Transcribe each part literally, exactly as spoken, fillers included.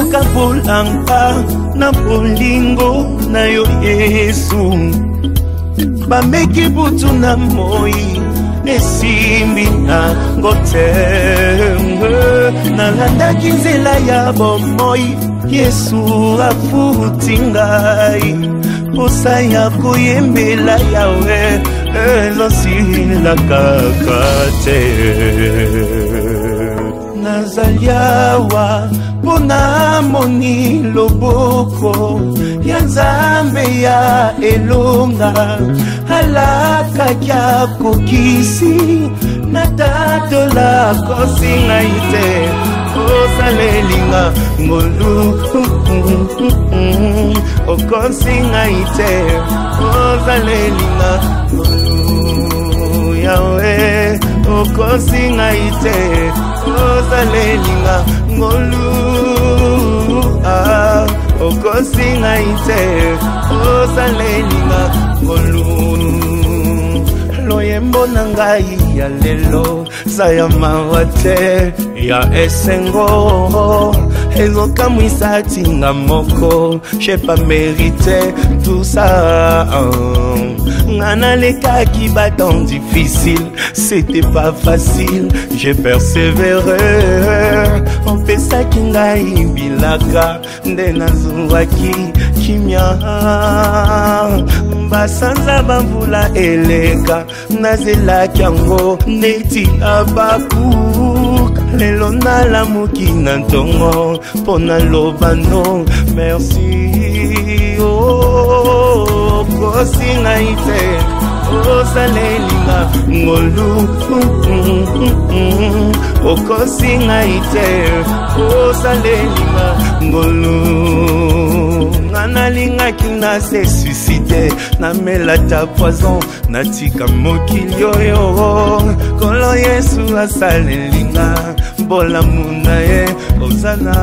okapulanga na bolingo na yo Yesu. Bameki butu na moi nesimbi na ngote nalandaki nzela ya bomoi Yesu afuti ngai posa ya koyembela yawe ezosilaka te. Nazali awa pona moni loboko ya Nzambe ya elonga alaka kya kokisi na tatola kosinga ite osalelinga ngolu okosinga ite osalelinga ngolu yawe okosinga ite osalelinga ngolu ah okosinga ite osalelinga ngolu. Loyembo nangai ya lelo sayama wate ya esengo ezoka mwisati nga moko j'ai pas mérité tout ça. Ngana le kaki battant difficile, c'était pas facile, j'ai persévéré. On fait ça kingai bilaka ndena zuwaki kimya basanza bambula eleka nazela kyango neti abaku lelo nalamuki na ntongo pona lobano merci. Oh kosinga ite osalelinga ngolu okosinga ite osalelinga ngolu. Nalingaki na se suicide na melata poison natika mokili oyo kolo Yesu asalelinga bolamu na ye ozana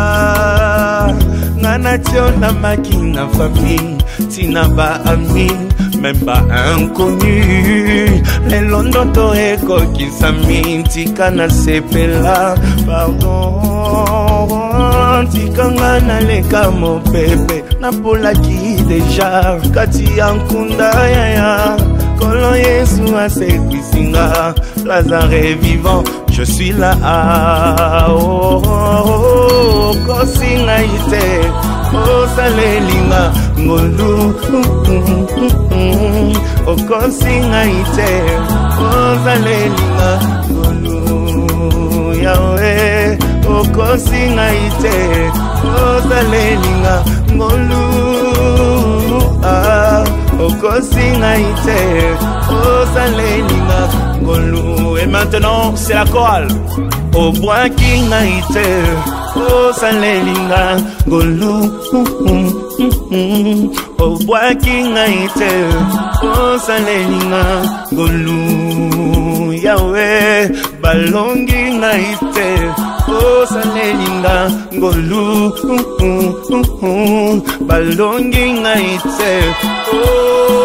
ngana tiona makina famille tina ba ami même pas inconnu lelo ndoto ekokisami tika na sepela pardon tika ngana leka mopepe napolaki deja kati ya nkunda yaya kolo Yesu asekwisinga Lazare vivant je suis là. Oh, oh, oh, kosinga ite osalelinga ngolu okosinga ite osalelinga ngolu yawe okosinga ite osalelinga ngolu ah okosinga ite osalelinga ngolu. Et maintenant c'est la chorale au bois kinga ite osalelinga ngolu au bois kinga ite osalelinga ngolu yawe balongi nga ite osalelinga ngolu balongi nga ite oh